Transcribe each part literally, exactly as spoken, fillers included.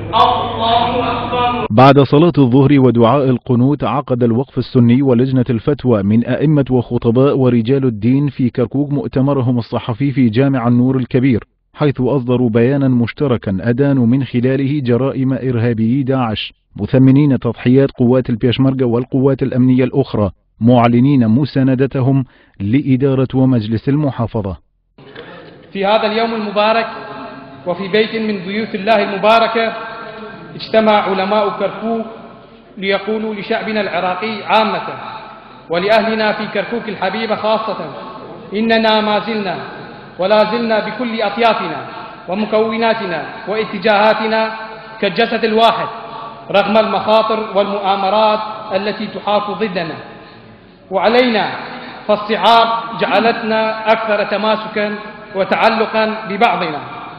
الله أكبر. بعد صلاة الظهر ودعاء القنوت، عقد الوقف السني ولجنة الفتوى من أئمة وخطباء ورجال الدين في كركوك مؤتمرهم الصحفي في جامع النور الكبير، حيث أصدروا بيانا مشتركا أدانوا من خلاله جرائم إرهابي داعش، مثمنين تضحيات قوات البيشمركة والقوات الأمنية الأخرى، معلنين مساندتهم لإدارة ومجلس المحافظة. في هذا اليوم المبارك وفي بيت من بيوت الله المباركة اجتمع علماء كركوك ليقولوا لشعبنا العراقي عامة ولأهلنا في كركوك الحبيبة خاصة إننا ما زلنا ولا زلنا بكل أطيافنا ومكوناتنا واتجاهاتنا كالجسد الواحد رغم المخاطر والمؤامرات التي تحاك ضدنا، وعلينا فالصعاب جعلتنا أكثر تماسكا وتعلقا ببعضنا.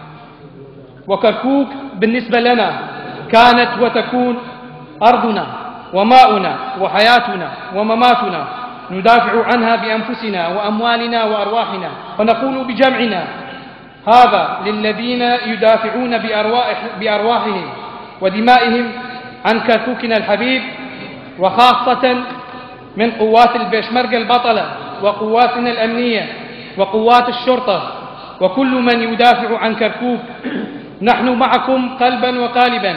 وكركوك بالنسبة لنا كانت وتكون أرضنا وماؤنا وحياتنا ومماتنا، ندافع عنها بأنفسنا وأموالنا وأرواحنا، ونقول بجمعنا هذا للذين يدافعون بأرواح بأرواحهم ودمائهم عن كركوكنا الحبيب، وخاصة من قوات البيشمركة البطلة وقواتنا الأمنية وقوات الشرطة وكل من يدافع عن كركوك. نحن معكم قلبا وقالبا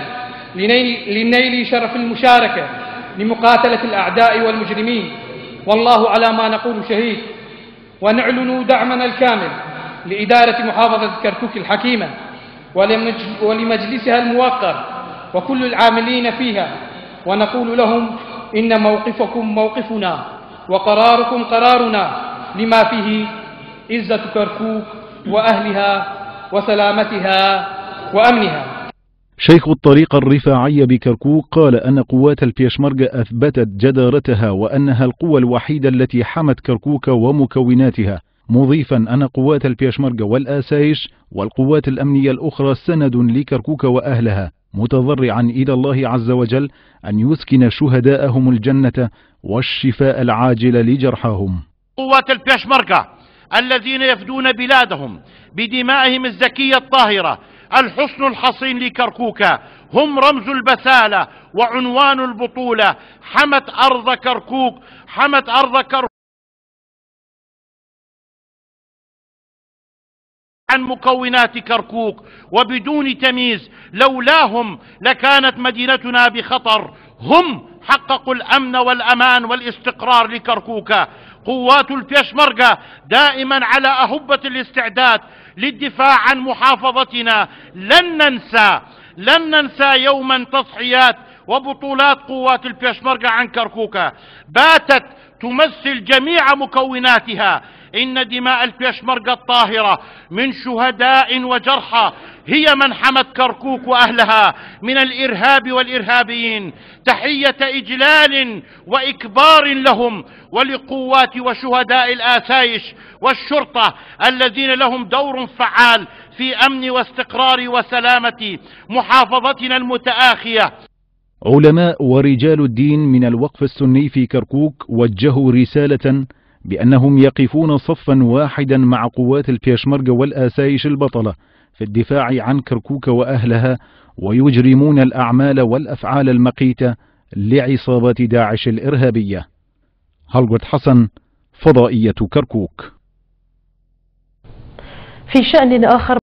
لنيل شرف المشاركة لمقاتلة الأعداء والمجرمين، والله على ما نقول شهيد. ونعلن دعمنا الكامل لإدارة محافظة كركوك الحكيمة ولمجلسها الموقر وكل العاملين فيها، ونقول لهم إن موقفكم موقفنا وقراركم قرارنا لما فيه عزة كركوك وأهلها وسلامتها وأمنها. شيخ الطريقة الرفاعية بكركوك قال أن قوات البيشمركة أثبتت جدارتها وأنها القوة الوحيدة التي حمت كركوك ومكوناتها، مضيفا أن قوات البيشمركة والآسايش والقوات الأمنية الأخرى سند لكركوك وأهلها، متضرعا إلى الله عز وجل أن يسكن شهداءهم الجنة والشفاء العاجل لجرحاهم. قوات البيشمركة الذين يفدون بلادهم بدمائهم الزكية الطاهرة، الحصن الحصين لكركوك، هم رمز البسالة وعنوان البطولة. حمت أرض كركوك، حمت أرض كركوك عن مكونات كركوك وبدون تمييز. لولاهم لكانت مدينتنا بخطر. هم حققوا الأمن والأمان والاستقرار لكركوك. قوات البيشمركة دائما على أهبة الاستعداد للدفاع عن محافظتنا. لن ننسى لن ننسى يوما تضحيات وبطولات قوات البيشمركة عن كركوك، باتت تمثل جميع مكوناتها. إن دماء البيشمركة الطاهرة من شهداء وجرحى هي من حمت كركوك وأهلها من الإرهاب والإرهابيين. تحية إجلال وإكبار لهم ولقوات وشهداء الآسايش والشرطة الذين لهم دور فعال في أمن واستقرار وسلامة محافظتنا المتآخية. علماء ورجال الدين من الوقف السني في كركوك وجهوا رسالة بأنهم يقفون صفا واحدا مع قوات البيشمركة والآسايش البطلة في الدفاع عن كركوك وأهلها، ويجرمون الأعمال والأفعال المقيتة لعصابات داعش الإرهابية. هلغوت حسن، فضائية كركوك. في شأن آخر